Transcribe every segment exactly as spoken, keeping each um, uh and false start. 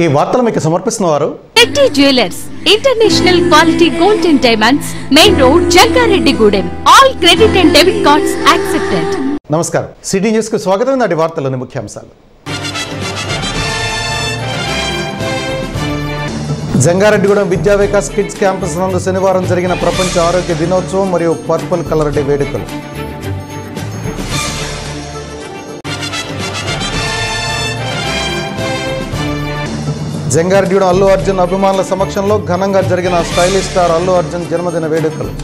ఈ వార్తలు మీకు సమర్పిస్తున్నవారు Shetty jewellers international quality gold and diamonds, main road, Jangareddygudem. All credit and debit cards accepted. నమస్కారం. సిటీ న్యూస్ కు స్వాగతం. నాటి వార్తల్లోని ముఖ్యాంశాలు. జంగారెడ్డిగూడెం విద్యా వికాస్ కిడ్స్ క్యాంపస్ నందు శనివారం జరిగిన ప్రపంచ ఆరోగ్య దినోత్సవం మరియు పర్పుల్ కలర్ డే వేడుకలు. జంగారెడ్డిగూడెం అల్లు అర్జున్ అభిమానుల సమక్షంలో ఘనంగా జరిగిన స్టైలిష్ స్టార్ అల్లు అర్జున్ జన్మదిన వేడుకలు.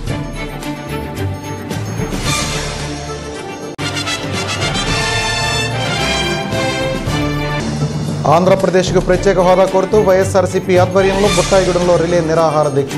ఆంధ్రప్రదేశ్కు ప్రత్యేక హోదా కోరుతూ వైఎస్ఆర్సీపీ ఆధ్వర్యంలో బుట్టాయిగూడెంలో రిలే నిరాహార దీక్ష.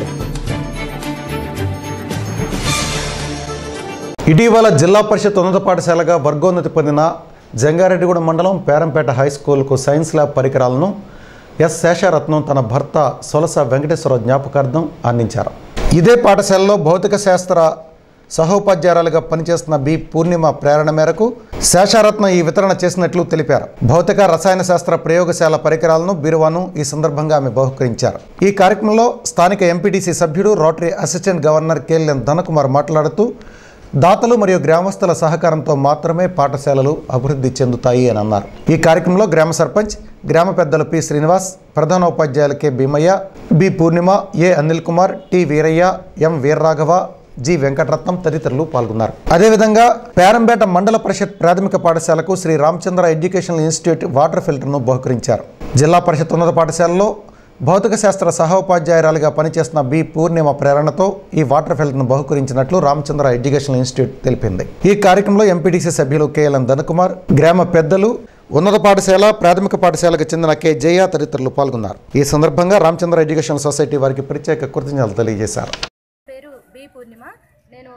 ఇటీవల జిల్లా పరిషత్ ఉన్నత పాఠశాలగా వర్గోన్నతి పొందిన జంగారెడ్డిగూడెం మండలం పేరంపేట హై స్కూల్కు సైన్స్ ల్యాబ్ పరికరాలను ఎస్ శేషారత్నం తన భర్త సొలస వెంకటేశ్వరరావు జ్ఞాపకార్థం అందించారు. ఇదే పాఠశాలలో భౌతిక శాస్త్ర సహోపాధ్యాయురాలుగా పనిచేస్తున్న బి పూర్ణిమ ప్రేరణ మేరకు శేషారత్నం ఈ వితరణ చేసినట్లు తెలిపారు. భౌతిక రసాయన శాస్త్ర ప్రయోగశాల పరికరాలను బీరువాను ఈ సందర్భంగా ఆమె బహుకరించారు. ఈ కార్యక్రమంలో స్థానిక ఎంపీటీసీ సభ్యుడు Rotary assistant governor KLN Dhanakumar మాట్లాడుతూ దాతలు మరియు గ్రామస్తుల సహకారంతో మాత్రమే పాఠశాలలు అభివృద్ధి చెందుతాయి అని అన్నారు. ఈ కార్యక్రమంలో గ్రామ సర్పంచ్, గ్రామ పెద్దలు పి శ్రీనివాస్, ప్రధానోపాధ్యాయులు K Bheemaiah, B Purnima, A Anil Kumar, T Veeraiah, M Veerraghava, G Venkataratnam తదితరులు పాల్గొన్నారు. అదేవిధంగా పేరంపేట మండల పరిషత్ ప్రాథమిక పాఠశాలకు Sri Ramachandra educational institute water ఫిల్టర్ను బహుకరించారు. జిల్లా పరిషత్ ఉన్నత పాఠశాలలో భౌతిక శాస్త్ర సహోపాధ్యాయురాలుగా పనిచేస్తున్న బి పూర్ణిమ ప్రేరణతో ఈ వాటర్ ఫిల్టర్ను బహుకరించినట్లు రామచంద్ర ఎడ్యుకేషనల్ ఇన్స్టిట్యూట్ తెలిపింది. ఈ కార్యక్రమంలో ఎంపీటీసీ సభ్యులు కేఎల్ఎన్ ధనకుమార్, గ్రామ పెద్దలు, ఉన్నత పాఠశాల, ప్రాథమిక పాఠశాలకు చెందిన కె జయ తదితరులు పాల్గొన్నారు. ఈ సందర్భంగా రామచంద్ర ఎడ్యుకేషన్ సొసైటీ వారికి ప్రత్యేక కృతజ్ఞతలు తెలియజేశారు. పేరు బి పూర్ణిమ. నేను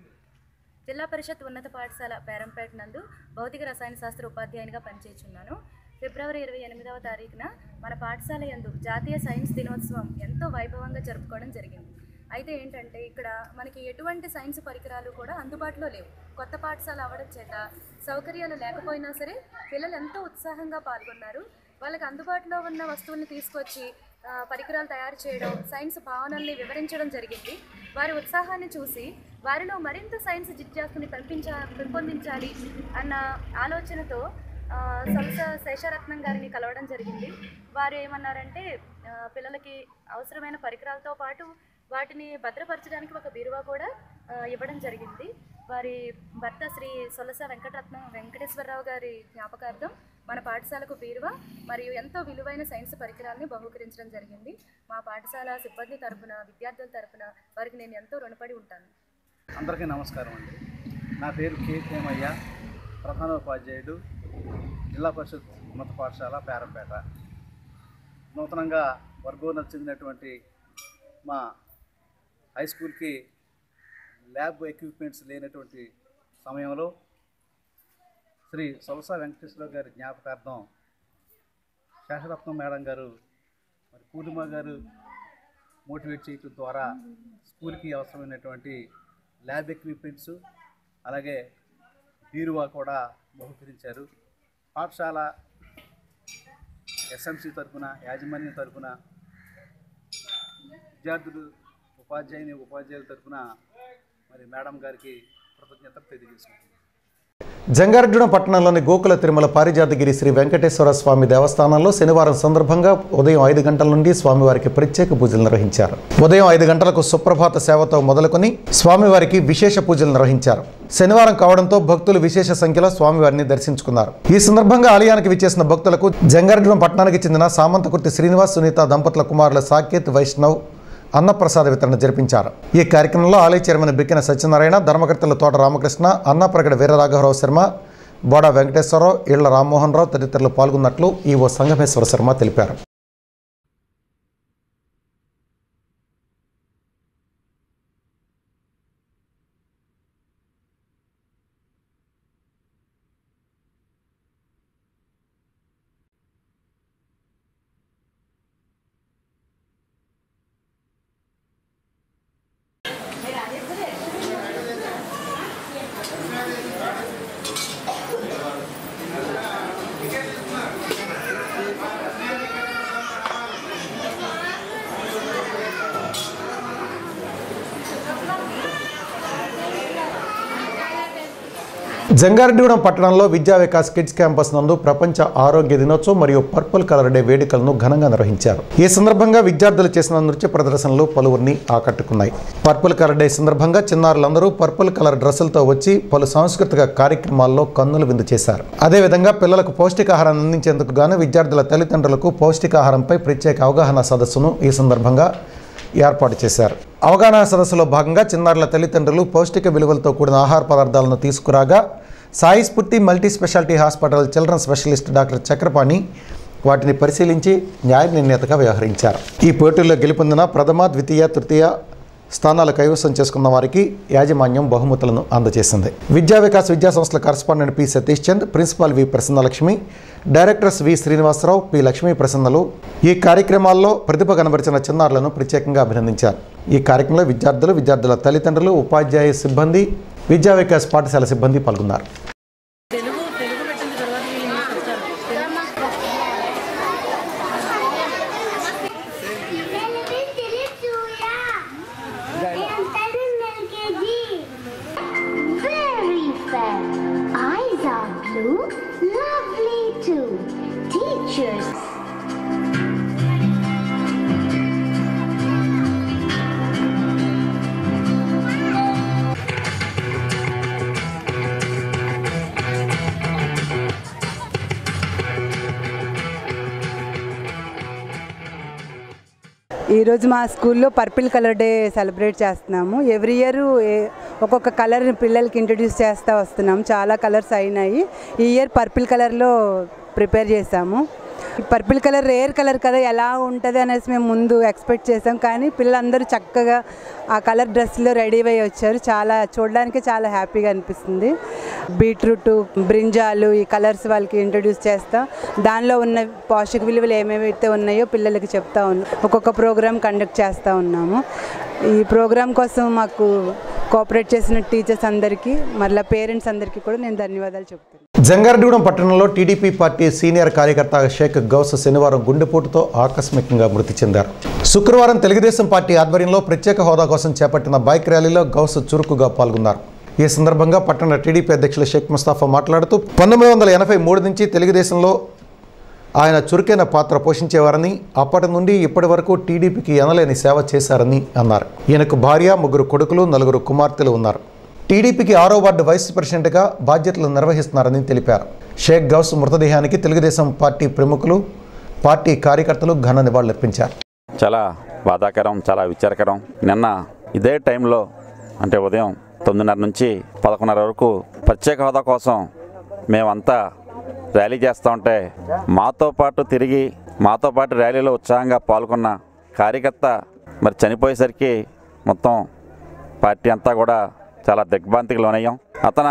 జిల్లా పరిషత్ ఉన్నత పాఠశాల పేరంపేట నందు భౌతిక రసాయన శాస్త్ర ఉపాధ్యాయునిగా పనిచేస్తున్నాను. ఫిబ్రవరి ఇరవై ఎనిమిదవ తారీఖున మన పాఠశాల యందు జాతీయ సైన్స్ దినోత్సవం ఎంతో వైభవంగా జరుపుకోవడం జరిగింది. అయితే ఏంటంటే ఇక్కడ మనకి ఎటువంటి సైన్స్ పరికరాలు కూడా అందుబాటులో లేవు. కొత్త పాఠశాల అవ్వడం చేత సౌకర్యాలు లేకపోయినా సరే పిల్లలు ఎంతో ఉత్సాహంగా పాల్గొన్నారు. వాళ్ళకి అందుబాటులో ఉన్న వస్తువుల్ని తీసుకొచ్చి పరికరాలు తయారు చేయడం, సైన్స్ భావనల్ని వివరించడం జరిగింది. వారి ఉత్సాహాన్ని చూసి వారిలో మరింత సైన్స్ జిజ్ఞాసుని పెంపించ పెంపొందించాలి అన్న ఆలోచనతో సొలస శేషారత్నం గారిని కలవడం జరిగింది. వారు ఏమన్నారంటే పిల్లలకి అవసరమైన పరికరాలతో పాటు వాటిని భద్రపరచడానికి ఒక బీరువా కూడా ఇవ్వడం జరిగింది. వారి భర్త శ్రీ సొలస వెంకటరత్నం వెంకటేశ్వరరావు గారి జ్ఞాపకార్థం మన పాఠశాలకు బీరువా మరియు ఎంతో విలువైన సైన్స్ పరికరాలని బహుకరించడం జరిగింది. మా పాఠశాల సిబ్బంది తరపున, విద్యార్థుల తరపున వారికి నేను ఎంతో రుణపడి ఉంటాను. అందరికీ నమస్కారం అండి. నా పేరు కే భీమయ్య, ప్రధానోపాధ్యాయుడు, జిల్లా పరిషత్ ఉన్నత పాఠశాల పేరంపేట. నూతనంగా వర్గోన్నతి చెందినటువంటి మా హై స్కూల్కి ల్యాబ్ ఎక్విప్మెంట్స్ లేనటువంటి సమయంలో శ్రీ సొలస వెంకటేశ్వరరావు గారి జ్ఞాపకార్థం శేషరత్నం మేడం గారు, మరి పూర్ణిమ గారు మోటివేట్ చేయడం ద్వారా స్కూల్కి అవసరమైనటువంటి ల్యాబ్ ఎక్విప్మెంట్స్ అలాగే బీరువా కూడా బహుకరించారు. పాఠశాల ఎస్ఎంసీ తరఫున, యాజమాన్యం తరఫున, విద్యార్థులు, ఉపాధ్యాయుని ఉపాధ్యాయుల తరఫున మరి మేడం గారికి కృతజ్ఞతలు తెలియజేసుకుంటున్నాను. జంగారెడ్డిగూడెం పట్టణంలోని గోకుల తిరుమల పారిజాతగిరి శ్రీ వెంకటేశ్వర స్వామి దేవస్థానంలో శనివారం సందర్భంగా ఉదయం ఐదు గంటల నుండి స్వామివారికి ప్రత్యేక పూజలు నిర్వహించారు. ఉదయం ఐదు గంటలకు సుప్రభాత సేవతో మొదలుకొని స్వామివారికి విశేష పూజలు నిర్వహించారు. శనివారం కావడంతో భక్తులు విశేష సంఖ్యలో స్వామివారిని దర్శించుకున్నారు. ఈ సందర్భంగా ఆలయానికి విచ్చేసిన భక్తులకు జంగారెడ్డిగూడెం పట్టణానికి చెందిన సామంతకుర్తి శ్రీనివాస్, సునీత దంపతుల కుమారుల సాకేత్ వైష్ణవ్ అన్నప్రసాద వితరణ జరిపించారు. ఈ కార్యక్రమంలో ఆలయ చైర్మన్ బిక్కిన సత్యనారాయణ, ధర్మకర్తలు తోట రామకృష్ణ, అన్నప్రగడ వీరరాఘవరావు శర్మ, బోడా వెంకటేశ్వరరావు, ఇళ్ల రామ్మోహన్ రావు తదితరులు పాల్గొన్నట్లు ఈవో సంగమేశ్వర శర్మ తెలిపారు. జంగారెడ్డిగూడెం పట్టణంలో విద్యా వికాస్ కిడ్స్ క్యాంపస్ నందు ప్రపంచ ఆరోగ్య దినోత్సవం మరియు పర్పుల్ కలర్ డే వేడుకలను ఘనంగా నిర్వహించారు. ఈ సందర్భంగా విద్యార్థులు చేసిన నృత్య ప్రదర్శనలు పలువురిని ఆకట్టుకున్నాయి. పర్పుల్ కలర్ డే సందర్భంగా చిన్నారులందరూ పర్పుల్ కలర్ డ్రెస్సులతో వచ్చి పలు సాంస్కృతిక కార్యక్రమాల్లో కన్నులు విందు చేశారు. అదేవిధంగా పిల్లలకు పౌష్టికాహారాన్ని అందించేందుకు గాను విద్యార్థుల తల్లిదండ్రులకు పౌష్టికాహారంపై ప్రత్యేక అవగాహన సదస్సును ఈ సందర్భంగా ఏర్పాటు చేశారు. అవగాహన సదస్సులో భాగంగా చిన్నారుల తల్లిదండ్రులు పౌష్టిక విలువలతో కూడిన ఆహార పదార్థాలను తీసుకురాగా Sai Spoorthi multi speciality hospital children specialist doctor Chakrapani వాటిని పరిశీలించి న్యాయ నిర్ణేతగా వ్యవహరించారు. ఈ పోటీల్లో గెలుపొందిన ప్రథమ, ద్వితీయ, తృతీయ స్థానాలు కైవసం చేసుకున్న వారికి యాజమాన్యం బహుమతులను అందజేసింది. విద్యా వికాస్ విద్యా సంస్థల correspondent P Satish Chand, principal V Prasannalakshmi, directors V Srinivasarao, P Lakshmi ప్రసన్నలు ఈ కార్యక్రమాల్లో ప్రతిభ కనబరిచిన చిన్నారులను ప్రత్యేకంగా అభినందించారు. ఈ కార్యక్రమంలో విద్యార్థులు, విద్యార్థుల తల్లిదండ్రులు, ఉపాధ్యాయ సిబ్బంది, విద్యా వికాస్ పాఠశాల సిబ్బంది పాల్గొన్నారు. Eyes are blue, lovely too. Teachers. ఈరోజు మా స్కూల్లో పర్పుల్ కలర్ డే సెలబ్రేట్ చేస్తున్నాము. ఎవ్రీ ఇయర్ ఒక్కొక్క కలర్ని పిల్లలకి ఇంట్రడ్యూస్ చేస్తూ వస్తున్నాము. చాలా కలర్స్ అయినాయి. ఈ ఇయర్ పర్పుల్ కలర్లో ప్రిపేర్ చేసాము. పర్పుల్ కలర్ రేర్ కలర్ కదా, ఎలా ఉంటుంది అనేసి మేము ముందు ఎక్స్పెక్ట్ చేసాం. కానీ పిల్లలందరూ చక్కగా ఆ కలర్ డ్రెస్లో రెడీ అయ్యి వచ్చారు. చాలా చూడడానికి చాలా హ్యాపీగా అనిపిస్తుంది. బీట్రూట్, బ్రింజాలు ఈ కలర్స్ వాళ్ళకి ఇంట్రడ్యూస్ చేస్తాం. దానిలో ఉన్న పోషక విలువలు ఏమేమైతే ఉన్నాయో పిల్లలకి చెప్తా ఉన్నాం. ఒక్కొక్క ప్రోగ్రామ్ కండక్ట్ చేస్తూ ఉన్నాము. ఈ ప్రోగ్రాం కోసం మాకు కోఆపరేట్ చేసిన టీచర్స్ అందరికీ, మళ్ళీ పేరెంట్స్ అందరికీ కూడా నేను ధన్యవాదాలు చెప్తున్నాను. జంగారెడ్డిగూడెం పట్టణంలో టీడీపీ పార్టీ సీనియర్ కార్యకర్త షేక్ గౌస్ శనివారం గుండెపోటుతో ఆకస్మికంగా మృతి చెందారు. శుక్రవారం తెలుగుదేశం పార్టీ ఆధ్వర్యంలో ప్రత్యేక హోదా కోసం చేపట్టిన బైక్ ర్యాలీలో గౌస్ చురుకుగా పాల్గొన్నారు. ఈ సందర్భంగా పట్టణ టీడీపీ అధ్యక్షులు షేక్ ముస్తాఫా మాట్లాడుతూ పంతొమ్మిది వందల ఎనభై మూడు నుంచి తెలుగుదేశంలో ఆయన చురుకైన పాత్ర పోషించేవారని, అప్పటి నుండి ఇప్పటి వరకు టీడీపీకి ఎనలేని సేవ చేశారని అన్నారు. ఈయనకు భార్య, ముగ్గురు కొడుకులు, నలుగురు కుమార్తెలు ఉన్నారు. టీడీపీకి ఆరో వార్డు వైస్ ప్రెసిడెంట్గా బాధ్యతలు నిర్వహిస్తున్నారని తెలిపారు. షేక్ గౌస్ మృతదేహానికి తెలుగుదేశం పార్టీ ప్రముఖులు, పార్టీ కార్యకర్తలు ఘన నివాళులర్పించారు. చాలా బాధాకరం, చాలా విచారకరం. నిన్న ఇదే టైంలో అంటే ఉదయం తొమ్మిదిన్నర నుంచి పదకొండున్నర వరకు ప్రత్యేక హోదా కోసం మేమంతా ర్యాలీ చేస్తూ ఉంటే మాతో పాటు తిరిగి మాతో పాటు ర్యాలీలో ఉత్సాహంగా పాల్గొన్న కార్యకర్త మరి చనిపోయేసరికి మొత్తం పార్టీ అంతా కూడా చాలా దిగ్భ్రాంతికి లోనయ్యాం. అతను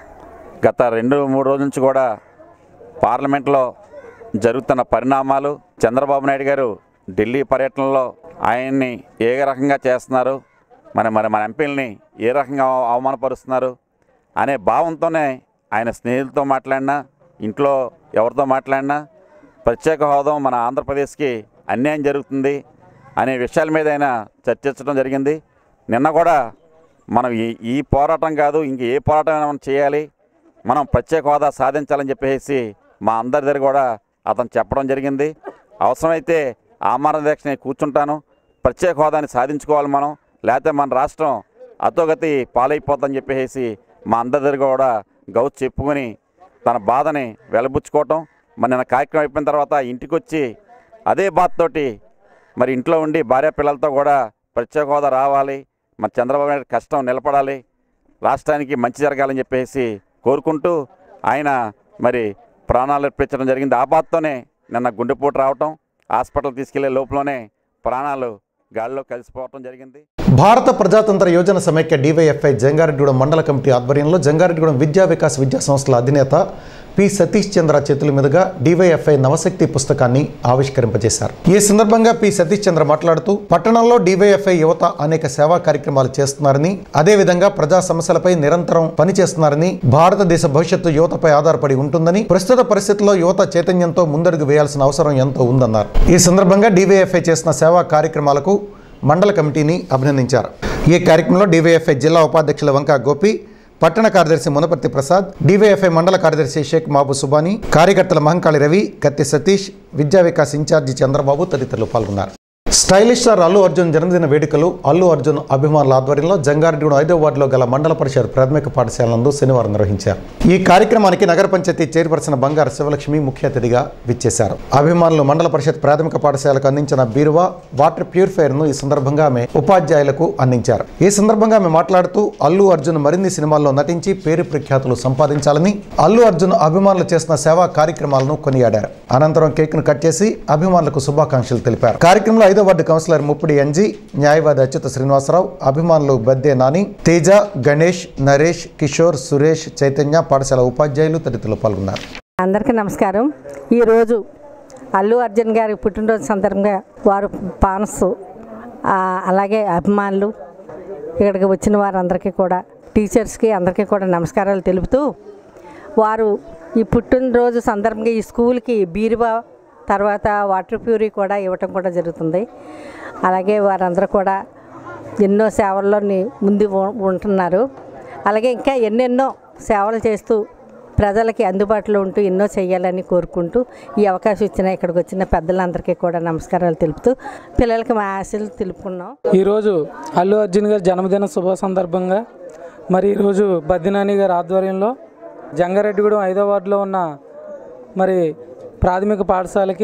గత రెండు మూడు రోజుల నుంచి కూడా పార్లమెంట్లో జరుగుతున్న పరిణామాలు, చంద్రబాబు నాయుడు గారు ఢిల్లీ పర్యటనలో ఆయన్ని ఏ రకంగా చేస్తున్నారు, మరి మరి మన ఎంపీలని ఏ రకంగా అవమానపరుస్తున్నారు అనే భావంతోనే ఆయన స్నేహితులతో మాట్లాడినా, ఇంట్లో ఎవరితో మాట్లాడినా ప్రత్యేక హోదా మన ఆంధ్రప్రదేశ్కి అన్యాయం జరుగుతుంది అనే విషయాల మీద ఆయన చర్చించడం జరిగింది. నిన్న కూడా మనం ఈ ఈ పోరాటం కాదు, ఇంక ఏ పోరాటం మనం చేయాలి, మనం ప్రత్యేక హోదా సాధించాలని చెప్పేసి మా అందరి దగ్గర కూడా అతను చెప్పడం జరిగింది. అవసరమైతే ఆమరణ దీక్ష కూర్చుంటాను, ప్రత్యేక హోదాని సాధించుకోవాలి మనం, లేకపోతే మన రాష్ట్రం అతోగతి పాలైపోతుందని చెప్పేసి మా అందరి దగ్గర కూడా గౌస్ చెప్పుకొని తన బాధని వెలబుచ్చుకోవటం. మరి నిన్న కార్యక్రమం అయిపోయిన తర్వాత ఇంటికి వచ్చి అదే బాధతోటి మరి ఇంట్లో ఉండి భార్య పిల్లలతో కూడా ప్రత్యేక హోదా రావాలి, మరి చంద్రబాబు నాయుడు కష్టం నిలబడాలి, రాష్ట్రానికి మంచి జరగాలని చెప్పేసి కోరుకుంటూ ఆయన మరి ప్రాణాలు అర్పించడం జరిగింది. ఆ బాధతోనే నిన్న గుండెపోటు రావటం, హాస్పిటల్ తీసుకెళ్లే లోపలనే ప్రాణాలు గాల్లో కలిసిపోవటం జరిగింది. భారత ప్రజాతంత్ర యోజన సమైక్య డివైఎఫ్ఐ జంగారెడ్డిగూడెం మండల కమిటీ ఆధ్వర్యంలో జంగారెడ్డిగూడెం విద్యా వికాస్ విద్యా సంస్థల అధినేత పి సతీష్ చంద్ర చేతుల మీదుగా డివైఎఫ్ఐ నవశక్తి పుస్తకాన్ని ఆవిష్కరింపజేశారు. ఈ సందర్భంగా పి సతీష్ చంద్ర మాట్లాడుతూ పట్టణంలో డివైఎఫ్ఐ యువత అనేక సేవా కార్యక్రమాలు చేస్తున్నారని, అదేవిధంగా ప్రజా సమస్యలపై నిరంతరం పనిచేస్తున్నారని, భారతదేశ భవిష్యత్తు యువతపై ఆధారపడి ఉంటుందని, ప్రస్తుత పరిస్థితుల్లో యువత చైతన్యంతో ముందడుగు వేయాల్సిన అవసరం ఎంతో ఉందన్నారు. ఈ సందర్భంగా డివైఎఫ్ఐ చేసిన సేవా కార్యక్రమాలకు మండల కమిటీని అభినందించారు. ఈ కార్యక్రమంలో డివైఎఫ్ఐ జిల్లా ఉపాధ్యక్షుల వంకా గోపి, పట్టణ కార్యదర్శి మునపర్తి ప్రసాద్, డివైఎఫ్ఐ మండల కార్యదర్శి షేక్ మహబూబ్ సుబానీ, కార్యకర్తల మహంకాళి రవి, కత్తి సతీష్, విద్యా వికాస్ ఇన్ఛార్జి చంద్రబాబు తదితరులు పాల్గొన్నారు. స్టైలిష్ స్టార్ అల్లు అర్జున్ జన్మదిన వేడుకలు అల్లు అర్జున్ అభిమానుల ఆధ్వర్యంలో జంగారెడ్డిగూడెం ఐదో వార్డులో గల మండల పరిషత్ ప్రాథమిక పాఠశాల నందు శనివారం నిర్వహించారు. ఈ కార్యక్రమానికి నగర పంచాయతీ చైర్పర్సన్ బంగారు శివలక్ష్మి ముఖ్య అతిథిగా విచ్చేశారు. అభిమానులు మండల పరిషత్ ప్రాథమిక పాఠశాలకు అందించిన బీరువా, వాటర్ ప్యూరిఫైయర్ ను ఈ సందర్భంగా ఆమె ఉపాధ్యాయులకు అందించారు. ఈ సందర్భంగా ఆమె మాట్లాడుతూ అల్లు అర్జున్ మరిన్ని సినిమాల్లో నటించి పేరు ప్రఖ్యాతులు సంపాదించాలని, అల్లు అర్జున్ అభిమానులు చేసిన సేవా కార్యక్రమాలను కొనియాడారు. అనంతరం కేక్ ను కట్ చేసి అభిమానులకు శుభాకాంక్షలు తెలిపారు. కార్యక్రమంలో ఐదో వార్డు కౌన్సిలర్ ముప్పిడి ఎన్జీ, న్యాయవాది అచ్యుత శ్రీనివాసరావు, అభిమానులు బద్దే నాని, తేజ, గణేష్, నరేష్, కిషోర్, సురేష్, చైతన్య, పాఠశాల ఉపాధ్యాయులు తదితరులు పాల్గొన్నారు. అందరికీ నమస్కారం. ఈరోజు అల్లు అర్జున్ గారి పుట్టినరోజు సందర్భంగా వారు పాన్స్ అలాగే అభిమానులు ఇక్కడికి వచ్చిన వారందరికీ కూడా, టీచర్స్కి అందరికీ కూడా నమస్కారాలు తెలుపుతూ, వారు ఈ పుట్టినరోజు సందర్భంగా ఈ స్కూల్కి బీరువా తర్వాత వాటర్ ప్యూరీ కూడా ఇవ్వటం కూడా జరుగుతుంది. అలాగే వారందరూ కూడా ఎన్నో సేవల్లో ముందు ఉంటున్నారు. అలాగే ఇంకా ఎన్నెన్నో సేవలు చేస్తూ ప్రజలకి అందుబాటులో ఉంటూ ఎన్నో చేయాలని కోరుకుంటూ ఈ అవకాశం ఇచ్చిన ఇక్కడికి వచ్చిన పెద్దలందరికీ కూడా నమస్కారాలు తెలుపుతూ పిల్లలకి మా ఆశలు తెలుపుకున్నాం. ఈరోజు అల్లు అర్జున్ గారి జన్మదిన శుభ సందర్భంగా మరి ఈరోజు బద్దినాని గారి ఆధ్వర్యంలో జంగారెడ్డిగూడెం ఐదో వార్డులో ఉన్న మరి ప్రాథమిక పాఠశాలకి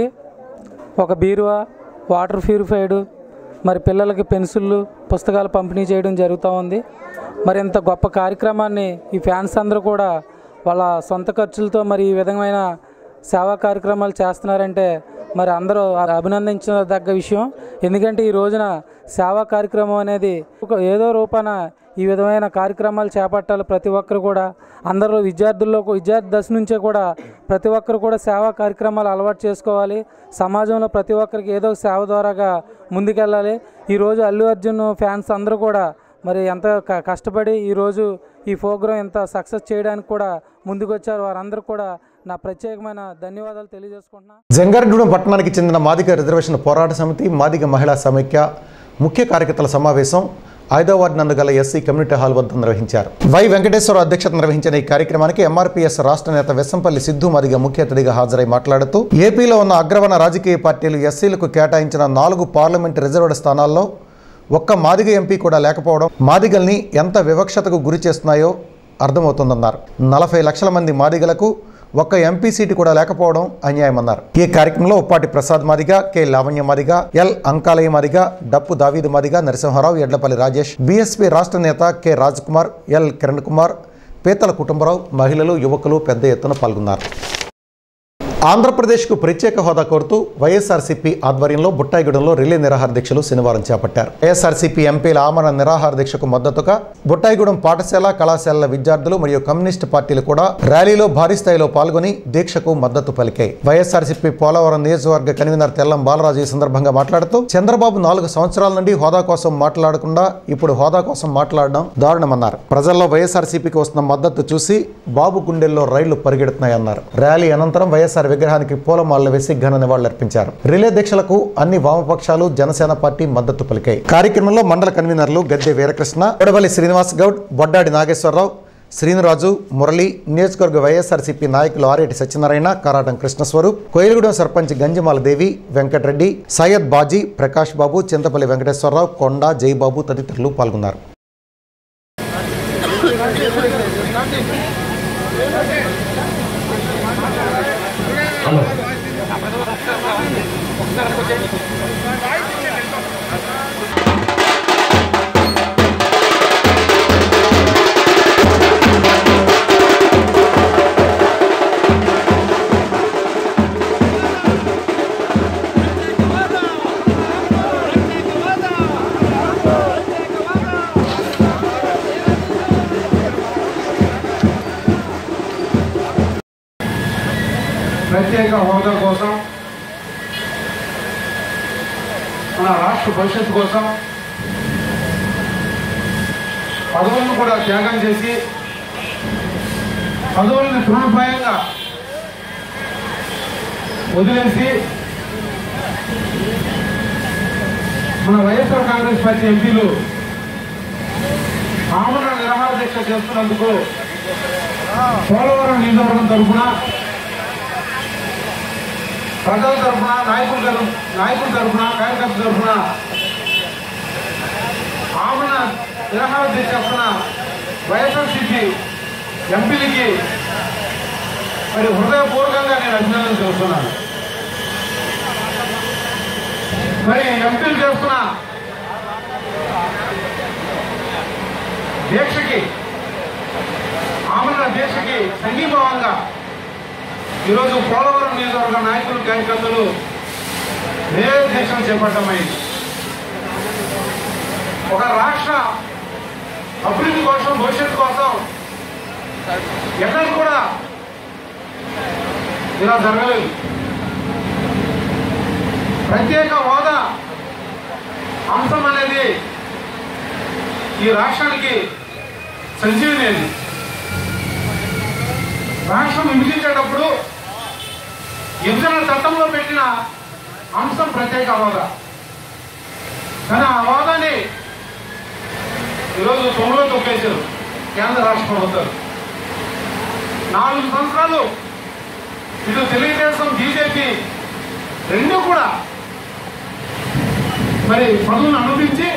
ఒక బీరువా, వాటర్ ప్యూరిఫైడ్, మరి పిల్లలకి పెన్సిళ్ళు, పుస్తకాలు పంపిణీ చేయడం జరుగుతూ ఉంది. మరి ఇంత గొప్ప కార్యక్రమాన్ని ఈ ఫ్యాన్స్ అందరూ కూడా వాళ్ళ సొంత ఖర్చులతో మరి ఈ విధమైన సేవా కార్యక్రమాలు చేస్తున్నారంటే మరి అందరూ అభినందించదగ్గ విషయం. ఎందుకంటే ఈ రోజున సేవా కార్యక్రమం అనేది ఏదో రూపాన ఈ విధమైన కార్యక్రమాలు చేపట్టాలి. ప్రతి ఒక్కరు కూడా, అందరూ విద్యార్థుల్లో విద్యార్థి దశ నుంచే కూడా ప్రతి ఒక్కరు కూడా సేవా కార్యక్రమాలు అలవాటు చేసుకోవాలి. సమాజంలో ప్రతి ఒక్కరికి ఏదో సేవ ద్వారాగా ముందుకెళ్ళాలి. ఈరోజు అల్లు అర్జున్ ఫ్యాన్స్ అందరూ కూడా మరి ఎంత కష్టపడి ఈరోజు ఈ ప్రోగ్రాం ఎంత సక్సెస్ చేయడానికి కూడా ముందుకొచ్చారు. వారందరూ కూడా నా ప్రత్యేకమైన ధన్యవాదాలు తెలియజేసుకుంటున్నాను. జంగారెడ్డిగూడెం పట్టణానికి చెందిన మాదిగ రిజర్వేషన్ పోరాట సమితి, మాదిగ మహిళా సమైక్య ముఖ్య కార్యకర్తల సమావేశం ఐదో వార్డు నందు గల ఎస్సీ కమ్యూనిటీ హాల్ వద్ద నిర్వహించారు. వై వెంకటేశ్వర అధ్యక్షత నిర్వహించిన ఈ కార్యక్రమానికి ఎంఆర్పీఎస్ రాష్ట్ర నేత వెస్సంపల్లి సిద్ధు మాదిగ ముఖ్య అతిథిగా హాజరై మాట్లాడుతూ, ఏపీలో ఉన్న అగ్రవన రాజకీయ పార్టీలు ఎస్సీలకు కేటాయించిన నాలుగు పార్లమెంటు రిజర్వ్డ్ స్థానాల్లో ఒక్క మాదిగ ఎంపీ కూడా లేకపోవడం మాదిగల్ని ఎంత వివక్షతకు గురి చేస్తున్నాయో అర్థమవుతుందన్నారు. నలభై లక్షల మంది మాదిగలకు ఒక్క ఎంపీ సీటు కూడా లేకపోవడం అన్యాయమన్నారు. ఈ కార్యక్రమంలో Uppati Prasad Madiga, K Lavanya Madiga, L Ankalaiah Madiga, Dappu Daveedu Madiga, Narasimharao, Edlapalli Rajesh, BSP రాష్ట్ర నేత కె రాజ్ కుమార్, ఎల్ కిరణ్ కుమార్, పీతల కుటుంబరావు, మహిళలు, యువకులు పెద్ద ఎత్తున పాల్గొన్నారు. ఆంధ్రప్రదేశ్కు ప్రత్యేక హోదా కోరుతూ వైఎస్ఆర్సీపీ ఆధ్వర్యంలో బుట్టాయిగూడెంలో రిలే నిరాహార దీక్షలు శనివారం చేపట్టారు. వైఎస్ఆర్సీపీ ఎంపీల ఆమరణ నిరాహార దీక్షకు మద్దతుగా బుట్టాయిగూడెం పాఠశాల, కళాశాలల విద్యార్థులు మరియు కమ్యూనిస్ట్ పార్టీలు కూడా ర్యాలీలో భారీ స్థాయిలో పాల్గొని దీక్షకు మద్దతు పలికాయి. వైఎస్ఆర్సీపీ పోలవరం నియోజకవర్గ కన్వీనర్ తెల్లం బాలరాజు ఈ సందర్భంగా మాట్లాడుతూ, చంద్రబాబు నాలుగు సంవత్సరాల నుండి హోదా కోసం మాట్లాడకుండా ఇప్పుడు హోదా కోసం మాట్లాడడం దారుణమన్నారు. ప్రజల్లో వైఎస్ఆర్సీపీకి వస్తున్న మద్దతు చూసి బాబు గుండెల్లో రైళ్లు పరిగెడుతున్నాయన్నారు. ర్యాలీ అనంతరం వైఎస్ఆర్ విగ్రహానికి పూలమాలలు వేసి ఘన నివాళులర్పించారు. రిలే దీక్షలకు అన్ని వామపక్షాలు, జనసేన పార్టీ మద్దతు పలికాయి. కార్యక్రమంలో మండల కన్వీనర్లు గద్దె వీరకృష్ణ, కొడవల్లి శ్రీనివాస్ గౌడ్, బొడ్డాడి నాగేశ్వరరావు, శ్రీనురాజు, మురళి, నియోజకవర్గ వైఎస్ఆర్సీపీ నాయకులు ఆరేటి సత్యనారాయణ, కారాటం కృష్ణస్వరూప్, కోయిలగూడెం సర్పంచ్ గంజిమాల దేవి, వెంకటరెడ్డి, సయ్యద్ బాజీ, ప్రకాష్ బాబు, చింతపల్లి వెంకటేశ్వరరావు, కొండ, జయబాబు తదితరులు పాల్గొన్నారు. ప్రత్యేక హోదా కోసం, మన రాష్ట్ర భవిష్యత్తు కోసం పదవులను కూడా త్యాగం చేసి పదవులను తృణప్రాయంగా వదిలేసి మన వైఎస్ఆర్ కాంగ్రెస్ పార్టీ ఎంపీలు ఆమరణ నిరాహార దీక్ష చేస్తున్నందుకు పోలవరం నియోజకవర్గం తరఫున, ప్రజల తరఫున, నాయకుల తరఫున నాయకుల తరఫున కార్యకర్తల తరఫున ఆమరణ నిరాహార దీక్ష చేస్తున్న వైఎస్ఆర్సీపీ ఎంపీలకి మరి హృదయపూర్వకంగా నేను అభినందనలు చేస్తున్నాను. మరి ఎంపీలు చేస్తున్న దీక్షకి, ఆమరణ దీక్షకి సంఘీభావంగా ఈరోజు పోలవరం నియోజకవర్గ నాయకులు కార్యకర్తలు ఏ దీక్షలు చేపట్టమైంది. ఒక రాష్ట్ర అభివృద్ధి కోసం, భవిష్యత్తు కోసం ఎక్కడ కూడా ఇలా జరగలేదు. ప్రత్యేక హోదా అంశం అనేది ఈ రాష్ట్రానికి సంజీవనేది. రాష్ట్రం విభజించేటప్పుడు విభజన చట్టంలో పెట్టిన అంశం ప్రత్యేక హోదా. కానీ ఆ హోదాని ఈరోజు తొమ్మిదిలో తొక్కేశారు కేంద్ర రాష్ట్ర ప్రభుత్వాలు. నాలుగు సంవత్సరాలు ఇటు తెలుగుదేశం, బీజేపీ రెండు కూడా మరి పనులను అనుభవించి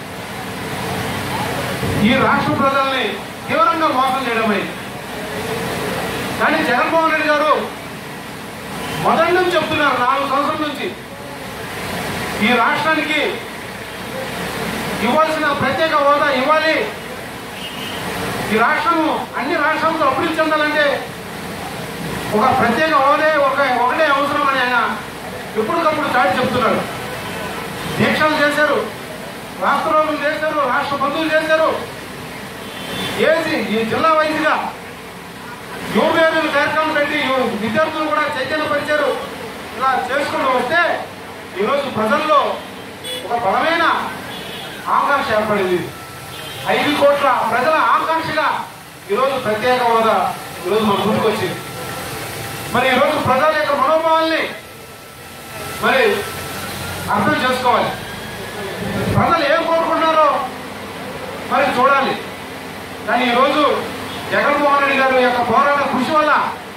ఈ రాష్ట్ర ప్రజల్ని తీవ్రంగా మోసం చేయడమై. కానీ జగన్మోహన్ రెడ్డి గారు మొదటి నుంచి చెప్తున్నారు, నాలుగు సంవత్సరాల నుంచి ఈ రాష్ట్రానికి ఇవ్వాల్సిన ప్రత్యేక హోదా ఇవ్వాలి, ఈ రాష్ట్రము అన్ని రాష్ట్రాలతో అభివృద్ధి చెందాలంటే ఒక ప్రత్యేక హోదా ఒక ఒకటే అవసరం అని ఆయన ఎప్పటికప్పుడు చాటి చెప్తున్నారు. దీక్షలు చేశారు, రాష్ట్రోగులు చేశారు, రాష్ట్ర బంధువులు చేశారు. ఏది ఈ జిల్లా వైద్యుగా యువవేదులు కార్యక్రమం పెట్టి విద్యార్థులు కూడా చైతన్యపరిచారు. ఇలా చేసుకుంటూ వస్తే ఈరోజు ప్రజల్లో ఒక బలమైన ఆకాంక్ష ఏర్పడింది. ఐదు కోట్ల ప్రజల ఆకాంక్షగా ఈరోజు ప్రత్యేక హోదా ఈరోజు మన ముందుకు వచ్చింది. మరి ఈరోజు ప్రజల యొక్క మనోభావాల్ని మరి అర్థం చేసుకోవాలి. ప్రజలు ఏం కోరుకుంటున్నారో మరి చూడాలి. కానీ ఈరోజు జగన్మోహన్ రెడ్డి గారి యొక్క పోరాట కృషి వల్ల,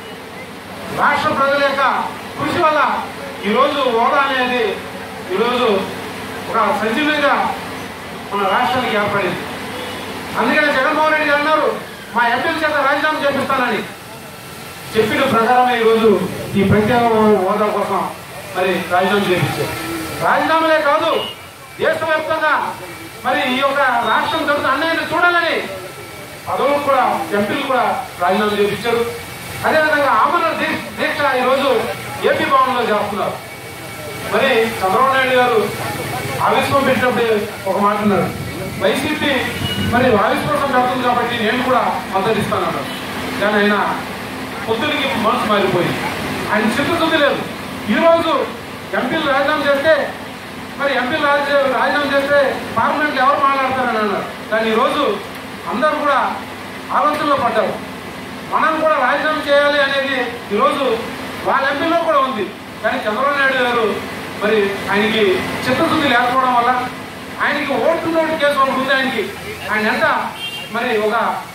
రాష్ట్ర ప్రజల యొక్క కృషి వల్ల ఈరోజు హోదా అనేది ఈరోజు ఒక సంజీవనిగా మన రాష్ట్రానికి ఏర్పడింది. అందుకనే జగన్మోహన్ రెడ్డి గారు అన్నారు, మా ఎంపీల చేత రాజీనామా చేపిస్తానని చెప్పిన ప్రకారమే ఈరోజు ఈ ప్రత్యేక హోదా కోసం మరి రాజీనామా చేపించారు. రాజీనామాలే కాదు, దేశవ్యాప్తంగా మరి ఈ యొక్క రాష్ట్రం జరుగుతున్న అన్యాయాన్ని చూడాలని పదవులు కూడా ఎంపీలు కూడా రాజీనామా చేపించారు. అదేవిధంగా ఆమరణ దీక్ష ఈరోజు ఏపీ భవన్లో చేస్తున్నారు. మరి చంద్రబాబు నాయుడు గారు ఆవిష్కరణ పెట్టినప్పుడు ఒక మాట ఉన్నారు, వైసీపీ మరి ఆవిష్కరణ పెడుతుంది కాబట్టి నేను కూడా మద్దతిస్తానన్నారు. కానీ ఆయన పొద్దులకి మనసు మారిపోయింది, ఆయన చిత్తశుద్ధి లేదు. ఈరోజు ఎంపీలు రాజీనామా చేస్తే మరి ఎంపీలు రాజీనామా చేస్తే పార్లమెంట్లో ఎవరు మాట్లాడతారని అన్నారు. కానీ ఈరోజు అందరూ కూడా ఆలోచనలో పడ్డారు, మనం కూడా రాజీనామా చేయాలి అనేది ఈరోజు వాళ్ళ ఎంపీలో కూడా ఉంది. కానీ చంద్రబాబు నాయుడు గారు మరి ఆయనకి చిత్తశుద్ధి లేకపోవడం వల్ల ఆయనకి ఓటు నోటు కేసు ఒకటి ఉంది. ఆయనకి ఆయన ఎంత మరి ఒక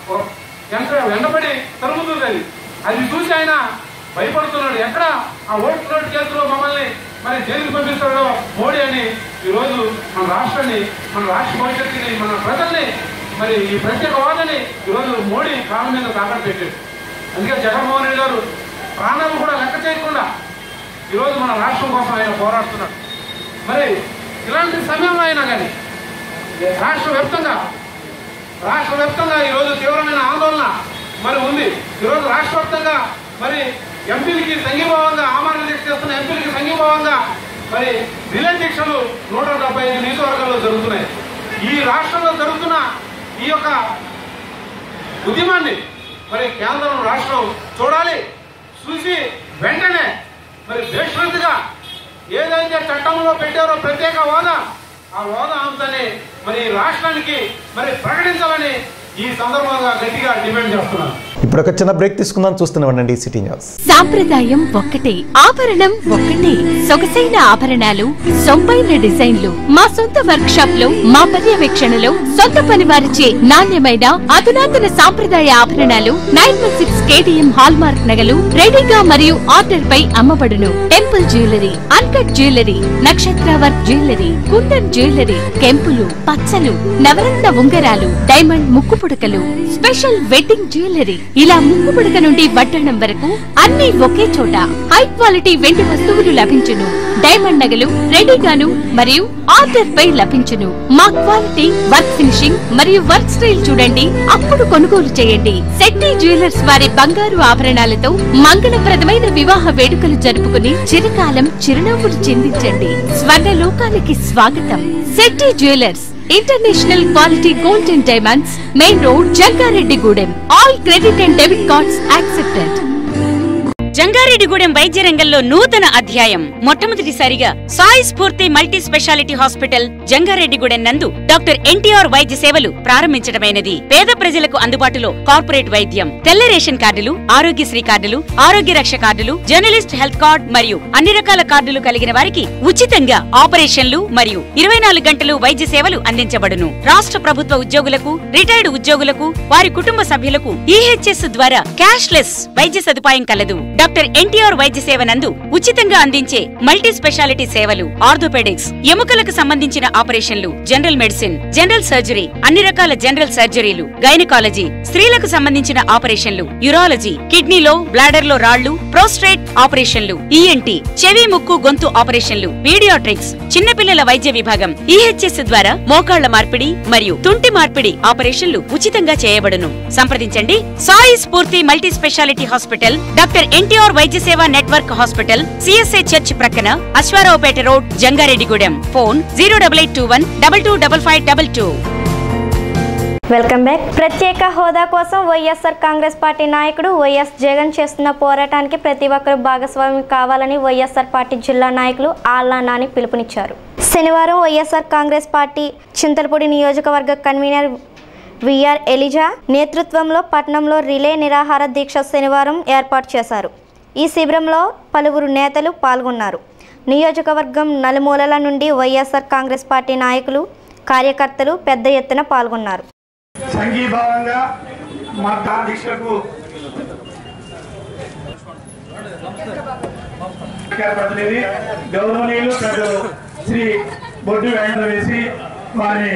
ఎంత వెంటబడి తరుగుతుంది అది అది చూసి ఆయన భయపడుతున్నాడు. ఎక్కడ ఆ ఓటు నోటు కేసులో మమ్మల్ని మరి జైలుకి పంపిస్తాడో మోడీ అని ఈరోజు మన రాష్ట్రాన్ని, మన రాష్ట్ర భవిష్యత్తుని, మన ప్రజల్ని మరి ఈ ప్రత్యేక హోదాని ఈరోజు మోడీ కాళ్ళ మీద తాకట్టు పెట్టాడు. అందుకే జగన్మోహన్ రెడ్డి గారు ప్రాణాలు కూడా లెక్క చేయకుండా ఈరోజు మన రాష్ట్రం కోసం ఆయన పోరాడుతున్నాడు. మరి ఇలాంటి సమయంలో అయినా కానీ రాష్ట్ర వ్యాప్తంగా రాష్ట్ర వ్యాప్తంగా ఈరోజు తీవ్రమైన ఆందోళన మరి ఉంది. ఈరోజు రాష్ట్ర వ్యాప్తంగా మరి ఎంపీలకి సంఘీభావంగా, ఆమరణ దీక్ష చేస్తున్న ఎంపీలకి సంఘీభావంగా మరి రిలే దీక్షలు నూట డెబ్బై ఐదు నియోజకవర్గాల్లో జరుగుతున్నాయి. ఈ రాష్ట్రంలో జరుగుతున్న ఈ యొక్క ఉద్యమాన్ని మరి కేంద్రం, రాష్ట్రం చూడాలి. చూసి వెంటనే మరి బేషరతుగా ఏదైతే చట్టంలో పెట్టారో ప్రత్యేక హోదా, ఆ హోదా అంశాన్ని మరి రాష్ట్రానికి మరి ప్రకటించాలని ఈ సందర్భంగా గట్టిగా డిమాండ్ చేస్తున్నాను. ఇప్పుడు ఒక చిన్న బ్రేక్ తీసుకుందాం. చూస్తూనే ఉండండి సిటీ న్యూస్. సాంప్రదాయం ఒక్కటే, ఆభరణం ఒక్కటే. సొగసైన ఆభరణాలు, సొంపైన డిజైన్లు మా సొంత వర్క్ షాప్ లో మా పర్యవేక్షణలో సొంత పని వారిచే నాణ్యమైన అధునాతన సాంప్రదాయ ఆభరణాలు nine one six KTM hallmark నగలు రెడీగా మరియు ఆర్డర్ పై అమ్మబడును. టెంపుల్ జ్యువెలరీ, అన్కట్ జ్యువెలరీ, నక్షత్ర వర్క్ జ్యువెలరీ, కుందన్ జ్యువెలరీ, కెంపులు, పచ్చలు, నవరత్న ఉంగరాలు, డైమండ్ ముక్కు పుడకలు, స్పెషల్ వెడ్డింగ్ జ్యువెలరీ, ఇలా ముక్కు పుడక నుండి వడ్డాణం వరకు అన్ని ఒకే చోట. హై క్వాలిటీ వెండి వస్తువులు లభించును. డైమండ్ నగలు రెడీగాను మరియు ఆర్డర్ పై లభించును. మా క్వాలిటీ, వర్క్ ఫినిషింగ్ మరియు వర్క్ స్టైల్ చూడండి, అప్పుడు కొనుగోలు చేయండి. శెట్టి జ్యువెలర్స్ వారి బంగారు ఆభరణాలతో మంగళప్రదమైన వివాహ వేడుకలు జరుపుకుని చిరకాలం చిరునవ్వులు చిందించండి. స్వర్ణ లోకానికి స్వాగతం. Shetty jewellers, international quality gold and diamonds, main road, Jangareddygudem. All credit and debit cards accepted. Jangareddygudem వైద్య రంగంలో నూతన అధ్యాయం. మొట్టమొదటిసారిగా Sai Spoorthi multi speciality hospital Jangareddygudem నందు డాక్టర్ ఎన్టీఆర్ వైద్య సేవలు ప్రారంభించడమైనది. పేద ప్రజలకు అందుబాటులో కార్పొరేట్ వైద్యం, తెల్ల రేషన్ కార్డులు, ఆరోగ్యశ్రీ కార్డులు, ఆరోగ్య రక్ష కార్డులు, జర్నలిస్ట్ హెల్త్ కార్డ్ మరియు అన్ని రకాల కార్డులు కలిగిన వారికి ఉచితంగా ఆపరేషన్లు మరియు ఇరవై నాలుగు గంటలు వైద్య సేవలు అందించబడును. రాష్ట్ర ప్రభుత్వ ఉద్యోగులకు, రిటైర్డ్ ఉద్యోగులకు, వారి కుటుంబ సభ్యులకు ఈహెచ్ఎస్ ద్వారా క్యాష్ లెస్ వైద్య సదుపాయం కలదు. డాక్టర్ ఎన్టీఆర్ వైద్య సేవ నందు ఉచితంగా అందించే మల్టీ స్పెషాలిటీ సేవలు, ఆర్థోపెడిక్స్, ఎముకలకు సంబంధించిన ఆపరేషన్లు, జనరల్ మెడిసిన్, జనరల్ సర్జరీ, అన్ని రకాల జనరల్ సర్జరీలు, గైనకాలజీ, స్త్రీలకు సంబంధించిన ఆపరేషన్లు, యూరాలజీ, కిడ్నీలో, బ్లాడర్ లో రాళ్లు, ప్రోస్ట్రేట్ ఆపరేషన్లు, ఈఎన్టీ, చెవి, ముక్కు, గొంతు ఆపరేషన్లు, పీడియాట్రిక్స్, చిన్నపిల్లల వైద్య విభాగం, ఈహెచ్ఎస్ ద్వారా మోకాళ్ల మార్పిడి మరియు తుంటి మార్పిడి ఆపరేషన్లు ఉచితంగా చేయబడును. సంప్రదించండి Sai Spoorthi multi speciality hospital, doctor NTR Vaidya Seva network hospital, CSI church ప్రక్కన, Ashwaraopeta road, Jangareddygudem. Phone zero double eight two one double two double five double two. Welcome back. ప్రత్యేక హోదా కోసం వైఎస్ఆర్ కాంగ్రెస్ పార్టీ నాయకుడు వైఎస్ జగన్ చేస్తున్న పోరాటానికి ప్రతి ఒక్కరూ భాగస్వామి కావాలని వైఎస్ఆర్ పార్టీ జిల్లా నాయకులు ఆళ్ల నాని పిలుపునిచ్చారు. శనివారం వైఎస్ఆర్ కాంగ్రెస్ పార్టీ చింతలపూడి నియోజకవర్గ కన్వీనర్ విఆర్ ఎలిజా నేతృత్వంలో పట్నంలో రిలే నిరాహార దీక్ష శనివారం ఏర్పాటు చేశారు. ఈ శిబిరంలో పలువురు నేతలు పాల్గొన్నారు. నియోజకవర్గం నలుమూలల నుండి వైఎస్ఆర్ కాంగ్రెస్ పార్టీ నాయకులు, కార్యకర్తలు పెద్ద ఎత్తున పాల్గొన్నారు. సంఘీభావంగా మా దీక్షకు ప్రతినిధి గౌరవనీయులు పెద్దలు శ్రీ బొడ్డు వెంకట వేసి వారి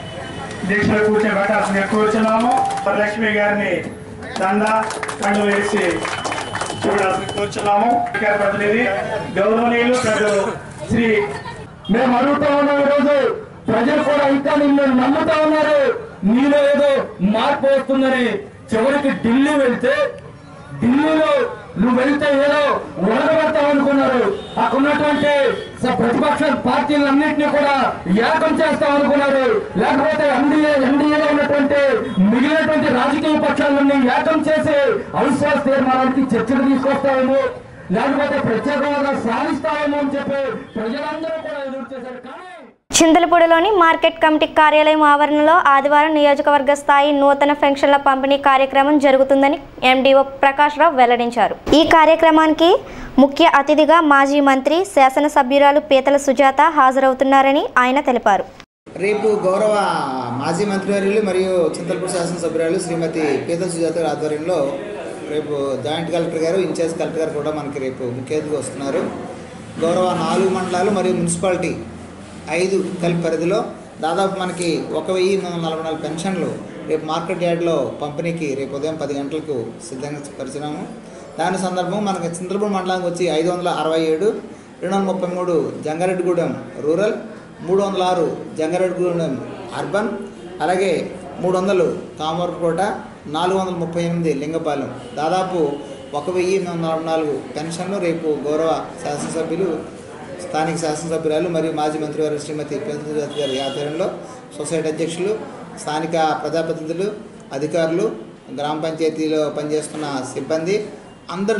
దీక్షలో కూర్చోబెట్టాల్సిన కూర్చున్నాము. వరలక్ష్మి గారిని దండ కండు వేసి చూడాల్సిన కూర్చున్నాము. ప్రతినిధి గౌరవనీయులు పెద్దలు శ్రీ మేము అడుగుతా ఉన్నాం. ఈరోజు ప్రజలు కూడా ఇంకా నిన్ను నమ్ముతా ఉన్నారు. నీలో ఏదో మార్పు వస్తుందని. చివరికి ఢిల్లీ వెళ్తే ఢిల్లీలో నువ్వు వెళ్తే ఏదో ఒడగబడతావు అనుకున్నారు. అక్కడ ఉన్నటువంటి ప్రతిపక్ష పార్టీలన్నింటినీ కూడా ఏకం చేస్తాం అనుకున్నారు. లేకపోతే ఎన్డీఏ ఎన్డీఏలో ఉన్నటువంటి మిగిలినటువంటి రాజకీయ పక్షాలన్నీ ఏకం చేసి అవిశ్వాస తీర్మానానికి చర్చలు తీసుకొస్తామేమో, లేకపోతే ప్రత్యేక హోదా సాధిస్తామేమో అని చెప్పి ప్రజలందరూ కూడా ఎదురు చేశారు. కానీ చింతలపూడిలోని మార్కెట్ కమిటీ కార్యాలయం ఆవరణలో ఆదివారం నియోజకవర్గ స్థాయి నూతన పెన్షన్ల పంపిణీ కార్యక్రమం జరుగుతుందని ఎండీఓ ప్రకాష్ రావు వెల్లడించారు. ఈ కార్యక్రమానికి ముఖ్య అతిథిగా మాజీ మంత్రి, శాసనసభ్యురాలు పీతల సుజాత హాజరవుతున్నారని ఆయన తెలిపారు. రేపు గౌరవ మాజీ మంత్రివర్యులు మరియు చింతలపూడి శాసనసభ్యురాలు శ్రీమతి పీతల సుజాత ఆధ్వర్యంలో రేపు జాయింట్ కలెక్టర్ గారు, ఇన్ఛార్జ్ కలెక్టర్ గారు కూడా మనకి రేపు ముఖ్య అతిథిగా వస్తున్నారు. గౌరవ నాలుగు మండలాలు మరియు మున్సిపాలిటీ ఐదు కలిపి పరిధిలో దాదాపు మనకి ఒక వెయ్యి నలభై నాలుగు పెన్షన్లు రేపు మార్కెట్ యార్డ్లో పంపిణీకి రేపు ఉదయం పది గంటలకు సిద్ధంగా పరిచినాము. దాని సందర్భం మనకి చింతలపూడి మండలానికి వచ్చి ఐదు వందల అరవై ఏడు రెండు వందల ముప్పై మూడు జంగారెడ్డిగూడెం రూరల్, మూడు వందల ఆరు జంగారెడ్డిగూడెం అర్బన్, అలాగే మూడు వందలు కామర్కోట, నాలుగు వందల ముప్పై ఎనిమిది లింగపాలెం. దాదాపు ఒక వెయ్యి నలభై నాలుగు పెన్షన్లు రేపు గౌరవ శాసనసభ్యులు, స్థానిక శాసనసభ్యురాలు మరియు మాజీ మంత్రివారు శ్రీమతి పీతల సుజాత గారి ఆధ్వర్యంలో సొసైటీ అధ్యక్షులు, స్థానిక ప్రజాప్రతినిధులు, అధికారులు, గ్రామ పంచాయతీలో పనిచేస్తున్న సిబ్బంది అందరు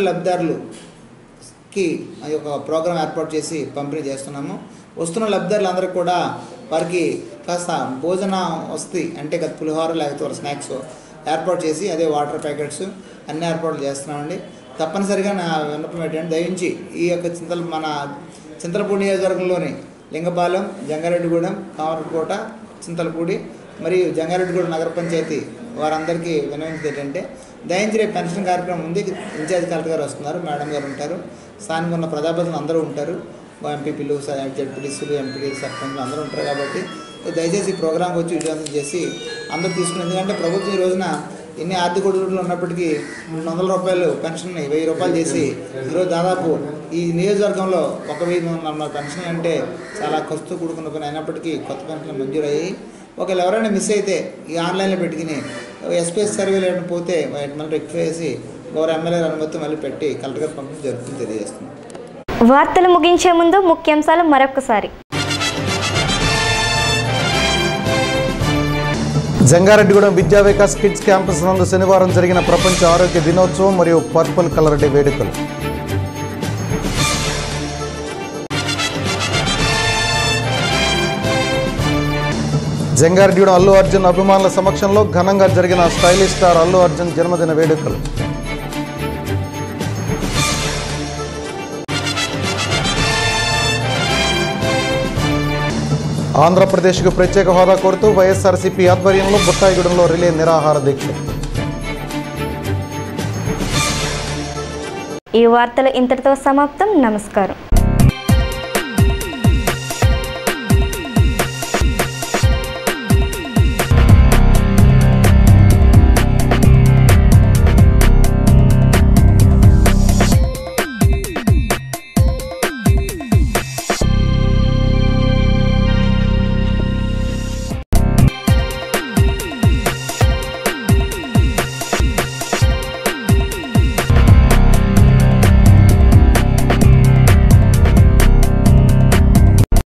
లబ్ధిదారులుకి ఒక ప్రోగ్రాం ఏర్పాటు చేసి పంపిణీ చేస్తున్నాము. వస్తున్న లబ్ధిదారులందరికీ కూడా వారికి కాస్త భోజన వసతి అంటే పులిహోర లేకపోతే స్నాక్స్ ఏర్పాటు చేసి అదే వాటర్ ప్యాకెట్స్ అన్ని ఏర్పాట్లు చేస్తున్నామండి. తప్పనిసరిగా నా విన్నపం ఏంటంటే దయించి ఈ యొక్క చింతల మన చింతలపూడి నియోజకవర్గంలోని లింగపాలెం, జంగారెడ్డిగూడెం, కామరకోట, చింతలపూడి మరియు జంగారెడ్డిగూడెం నగర పంచాయతీ వారందరికీ వినవించేది ఏంటంటే దయించి రేపు పెన్షన్ కార్యక్రమం ఉంది. ఇన్ఛార్జ్ కలెక్టర్ గారు వస్తున్నారు, మేడం గారు ఉంటారు, స్థానిక ఉన్న ప్రజాప్రతినిధులు అందరూ ఉంటారు, ఎంపీపీలు, జడ్పీటీసీలు, ఎంపీటీ సర్పంచ్లు అందరూ ఉంటారు. కాబట్టి దయచేసి ఈ ప్రోగ్రాంకి వచ్చి విజయవంతం చేసి అందరూ తీసుకుని, ఎందుకంటే ప్రభుత్వం ఈ రోజున ఎన్ని ఆర్థిక ఒడిదుడుకులు ఉన్నప్పటికీ రెండు వందల రూపాయలు పెన్షన్ని వెయ్యి రూపాయలు చేసి ఈరోజు దాదాపు ఈ నియోజకవర్గంలో ఒక వెయ్యి నలభై పెన్షన్ అంటే చాలా ఖర్చుతో కూడుకున్న పని అయినప్పటికీ కొత్త పెన్షన్లు మంజూరయ్యాయి. ఒకవేళ ఎవరైనా మిస్ అయితే ఈ ఆన్లైన్లో పెట్టుకుని ఎస్పీఎస్ సర్వేలు ఏమైనా పోతే మళ్ళీ రెక్టిఫై చేసి గౌరవ ఎమ్మెల్యే అనుమతి మళ్ళీ పెట్టి కలెక్టర్ గారు పంపిణీ జరుగుతుంది తెలియజేస్తున్నాం. వార్తలు ముగించే ముందు ముఖ్యాంశాలు మరొకసారి. జంగారెడ్డిగూడెం విద్యా వికాస్ కిడ్స్ క్యాంపస్ నందు శనివారం జరిగిన ప్రపంచ ఆరోగ్య దినోత్సవం మరియు పర్పుల్ కలర్ డే వేడుకలు. జంగారెడ్డిగూడెం అల్లు అర్జున్ అభిమానుల సమక్షంలో ఘనంగా జరిగిన స్టైలిష్ స్టార్ అల్లు అర్జున్ జన్మదిన వేడుకలు. ఆంధ్రప్రదేశ్కు ప్రత్యేక హోదా కోరుతూ వైఎస్ఆర్సీపీ ఆధ్వర్యంలో బుట్టాయిగూడెంలో రిలే నిరాహార దీక్ష. ఈ వార్తలు ఇంతటితో సమాప్తం. నమస్కారం.